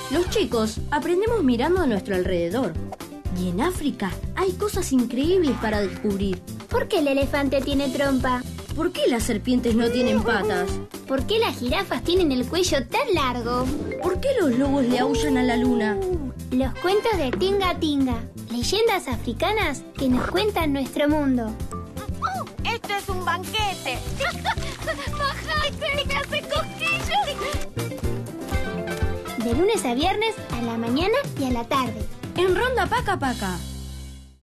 Los chicos aprendemos mirando a nuestro alrededor. Y en África hay cosas increíbles para descubrir. ¿Por qué el elefante tiene trompa? ¿Por qué las serpientes no tienen patas? ¿Por qué las jirafas tienen el cuello tan largo? ¿Por qué los lobos le aúllan a la luna? Los cuentos de Tinga Tinga, leyendas africanas que nos cuentan nuestro mundo. ¡Esto es un banquete! ¡Bajate! ¡Me hace cosquillas! De lunes a viernes, a la mañana y a la tarde. En Ronda Paca Paca.